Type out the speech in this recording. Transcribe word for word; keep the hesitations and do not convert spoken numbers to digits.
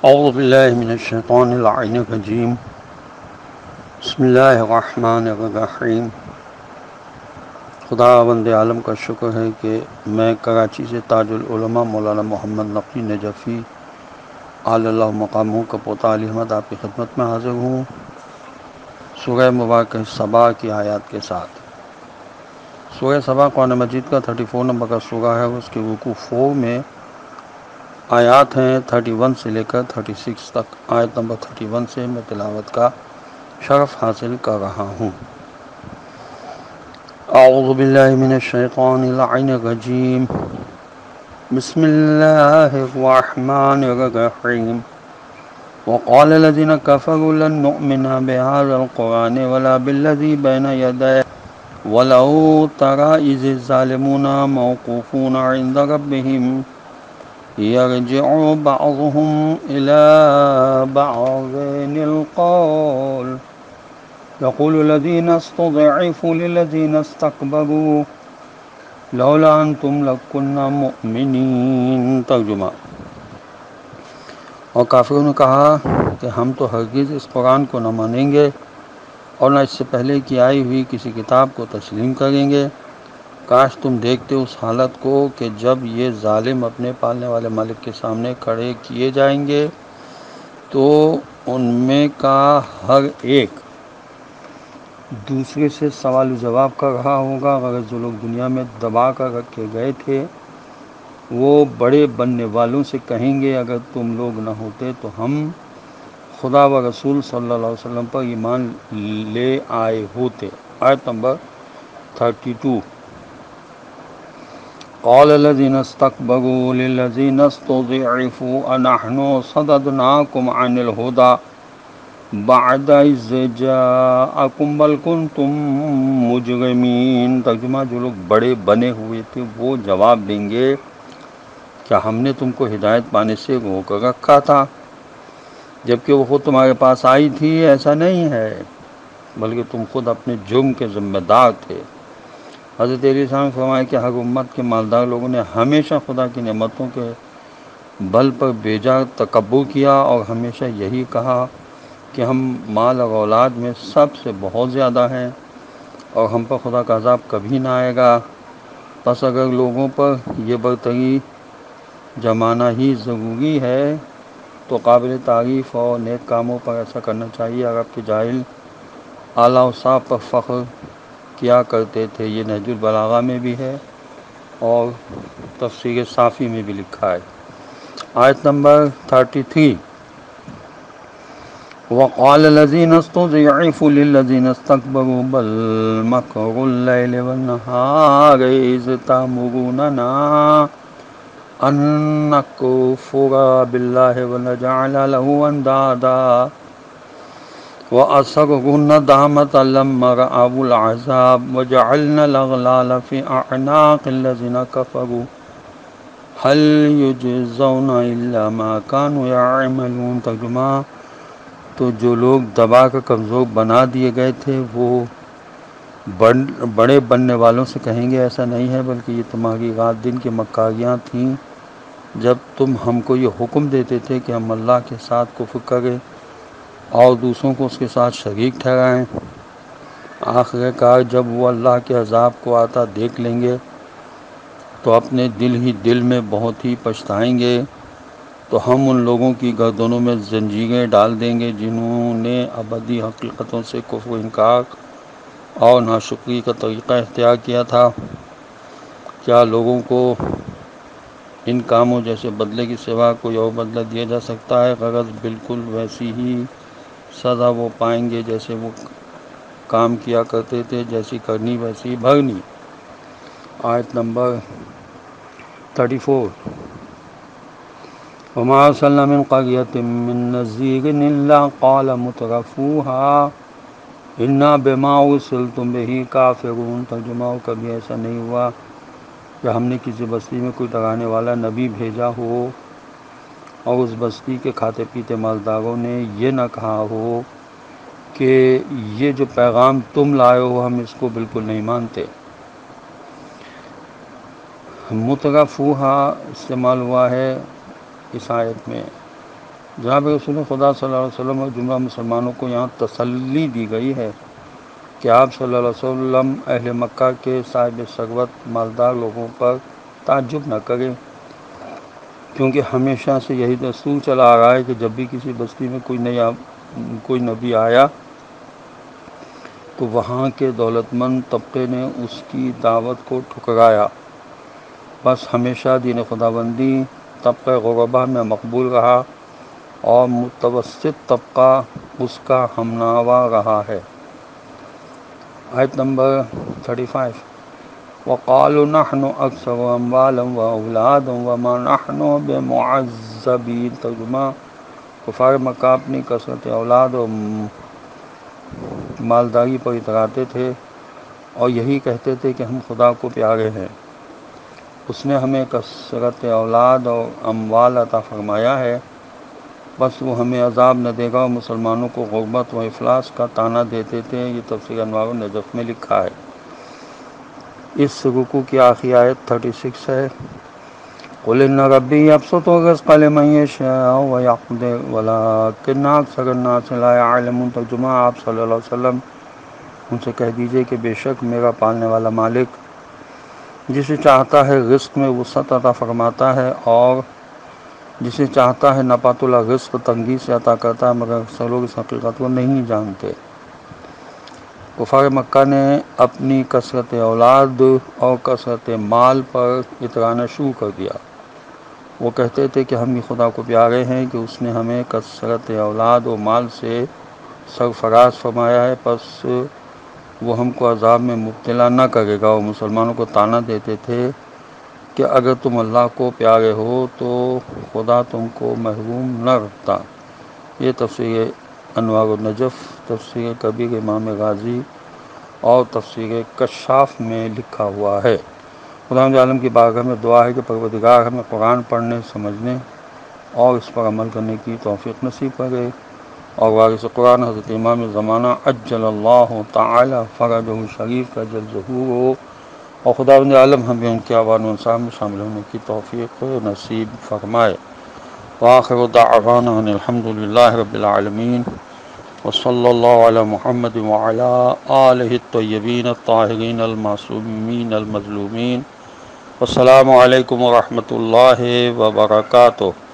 اعوذ باللہ من الشیطان اللعین الرجیم بسم اللہ الرحمن الرحیم۔ خدا بند عالم کا شکر ہے کہ میں کراچی سے تاج العلماء مولانا محمد نقوی نجفی علی اللہ مقامہ کا پوتا علی احمد آپ کی خدمت میں حاضر ہوں سورہ مبارکہ سبا کی آیات کے ساتھ۔ سورہ سبا قرآن مجید کا چوتیس نمبر کا سورہ ہے، اس کے رکوع فور میں آیات ہیں اکتیس سے لے کر چھتیس تک۔ آیت نمبر اکتیس سے میں تلاوت کا شرف حاصل کر رہا ہوں۔ اعوذ باللہ من الشیطان اللعین الرجیم، بسم اللہ الرحمن الرحیم۔ وقال الذين كفروا لن نؤمن بهذا القرآن ولا بالذي بين يديه ولو ترى إذ الظالمون موقوفون عند ربهم يرجع بعضهم إلى بعض القول يقول الذين استضعفوا للذين استكبروا لولا أنتم لكنا مؤمنين۔ ترجمہ۔ اور کافروں نے کہا کہ ہم تو ہرگز اس قرآن کو نہ مانیں گے اور نہ اس سے پہلے کی آئی ہوئی کسی کتاب کو تسلیم کریں گے۔ کاش تم دیکھتے اس حالت کو کہ جب یہ ظالم اپنے پالنے والے مالک کے سامنے کھڑے کیے جائیں گے تو ان میں کا ہر ایک دوسرے سے سوال و جواب کر رہا ہوگا۔ غرض جو لوگ دنیا میں دبا کر رکھے گئے تھے وہ بڑے بننے والوں سے کہیں گے اگر تم لوگ نہ ہوتے تو ہم خدا و رسول صلی اللہ علیہ وسلم پر ایمان لے آئے ہوتے۔ آیت نمبر بتیس۔ قال الذين استكبروا للذين استضعفوا أنحن صددناكم عن الهدى بعد إذ جاءكم بل كنتم مجرمين۔ ترجمہ۔ جو لوگ بڑے بنے ہوئے تھے وہ جواب دیں گے کیا ہم نے تم کو ہدایت پانے سے روک کر رکھا تھا جبکہ وہ خود تمہارے پاس آئی تھی؟ ایسا نہیں ہے بلکہ تم خود اپنے جرم کے ذمہ دار تھے۔ حضرت علیہ السلام نے فرمایا کہ ہر امت کے مالدار لوگوں نے ہمیشہ خدا کی نعمتوں کے بل پر بیجا تکبر کیا اور ہمیشہ یہی کہا کہ ہم مال اور اولاد میں سب سے بہت زیادہ ہیں اور ہم پر خدا کا عذاب کبھی نہ آئے گا۔ پس اگر لوگوں پر یہ برتری جمانا ہی ضروری ہے تو قابل تعریف اور نیک کاموں پر ایسا کرنا چاہیے۔ عرب کے جاہل اعلیٰ اوصاف پر فخر کیا کرتے تھے۔ یہ نہج البلاغہ میں بھی ہے اور تفسیر صافی میں بھی لکھا ہے۔ آیت نمبر تینتیس۔ وقال الذين استضعفوا للذين استكبروا بل مكر الليل والنهار إذ تأمروننا أن نكفر بالله ونجعل له أندادا وأسروا الندامة لما رأوا العذاب وجعلنا الأغلال في أعناق الذين كفروا هل يجزون إلا ما كانوا يعملون۔ ترجمہ۔ تو جو لوگ دبا کر کمزور بنا دیے گئے تھے وہ بڑے بننے والوں سے کہیں گے ایسا نہیں ہے بلکہ یہ تمہاری رات دن کی مکاریاں تھیں جب تم ہم کو یہ حکم دیتے تھے کہ ہم اللہ کے ساتھ کفر کریں اور دوسروں کو اس کے ساتھ شریک ٹھہرائیں۔ آخر کار جب وہ اللہ کے عذاب کو آتا دیکھ لیں گے تو اپنے دل ہی دل میں بہت ہی پچھتائیں گے، تو ہم ان لوگوں کی گردنوں میں زنجیریں ڈال دیں گے جنہوں نے ابدی حقیقتوں سے کفر و انکار اور ناشکری کا طریقہ اختیار کیا تھا۔ کیا لوگوں کو ان کاموں جیسے بدلے کی سوا کوئی اور بدلہ دیا جا سکتا ہے؟ غرض بالکل ویسی ہی سزا وہ پائیں گے جیسے وہ کام کیا کرتے تھے، جیسی کرنی ویسی بھرنی۔ آیت نمبر چوتیس۔ وما أرسلنا من قرية من نذير إلا قال مترفوها إنا بما أرسلتم به كافرون۔ ترجمہ۔ کبھی ایسا نہیں ہوا کہ ہم نے کسی بستی میں کوئی ڈرانے والا نبی بھیجا ہو اور اس بستی کے کھاتے پیتے مالداروں نے یہ نہ کہا ہو کہ یہ جو پیغام تم لائے ہو ہم اس کو بالکل نہیں مانتے۔ مترفوها استعمال ہوا ہے اس آیت میں جناب رسول خدا صلی اللہ علیہ وسلم اور جملہ مسلمانوں کو یہاں تسلی دی گئی ہے کہ آپ صلی اللہ علیہ وسلم اہل مکہ کے صاحب ثروت مالدار لوگوں پر تعجب نہ کریں، کیونکہ ہمیشہ سے یہی دستور چلا آ رہا ہے کہ جب بھی کسی بستی میں کوئی نیا کوئی نبی آیا تو وہاں کے دولت مند طبقے نے اس کی دعوت کو ٹھکرایا۔ بس ہمیشہ دین خداوندی طبقہ غربا میں مقبول رہا اور متوسط طبقہ اس کا ہمنوا رہا ہے۔ آیت نمبر پینتیس، وَقَالُوا نَحْنُ أَكْثَرُ أَمْوَالًا وَأَوْلَادًا وَمَا نَحْنُ بِمُعَذَّبِينَ۔ ترجمہ، کفار مکہ اپنی کثرت اولاد اور مالداری پر اتراتے تھے اور یہی کہتے تھے کہ ہم خدا کو پیارے ہیں، اس نے ہمیں کثرت اولاد اور اموال عطا فرمایا ہے، بس وہ ہمیں عذاب نہ دے گا، اور مسلمانوں کو غربت و افلاس کا طعنہ دیتے تھے۔ یہ تفسیر انوار النجف میں لکھا ہے۔ اس رکوع کی آخری آیت چھتیس ہے۔ قُلْ إِنَّ رَبِّي يَبْسُطُ الرِّزْقَ لِمَن يَشَاءُ وَيَقْدِرُ وَلَٰكِنَّ أَكْثَرَ النَّاسِ لَا يَعْلَمُونَ۔ ترجمہ، آپ صلی اللہ علیہ وسلم ان سے کہہ دیجئے کہ بے شک میرا پالنے والا مالک جسے چاہتا ہے رزق میں وسعت عطا فرماتا ہے اور جسے چاہتا ہے نپات اللہ رزق تنگی سے عطا کرتا ہے، مگر اکثر لوگ اس حقیقت کو نہیں جانتے۔ کفار مکہ نے اپنی کثرت اولاد اور کثرت مال پر اترانا شروع کر دیا۔ وہ کہتے تھے کہ ہم بھی خدا کو پیارے ہیں کہ اس نے ہمیں کثرت اولاد و مال سے سرفراز فرمایا ہے، پس وہ ہم کو عذاب میں مبتلا نہ کرے گا، اور مسلمانوں کو طعنہ دیتے تھے کہ اگر تم اللہ کو پیارے ہو تو خدا تم کو محروم نہ رکھتا۔ یہ تفسیر انوار النجف، تفسیر کبیر امام غازی اور تفسیر کشاف میں لکھا ہوا ہے۔ خداوند عالم کی بارگاہ میں دعا ہے کہ پروردگار ہمیں قرآن پڑھنے، سمجھنے اور اس پر عمل کرنے کی توفیق نصیب کرے، اور وارث قرآن حضرت امام زمانہ عجل اللہ تعالی فرجہ شریف کا جل ظہور ہو، اور خداوند عالم ہمیں ان کے اعوان و انصار میں شامل ہونے کی توفیق نصیب فرمائے۔ وآخر دعوانا ان الحمد للہ رب العالمین، وصلی اللہ علی محمد وعلی آلہ الطیبین الطاہرین المعصومین المظلومین۔ السلام علیکم ورحمۃ اللہ وبرکاتہ۔